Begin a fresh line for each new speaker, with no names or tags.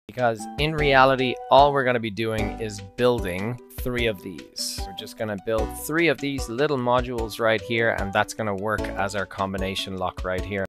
because in reality, all we're going to be doing is building 3 of these. We're just going to build 3 of these little modules right here, and that's going to work as our combination lock right here.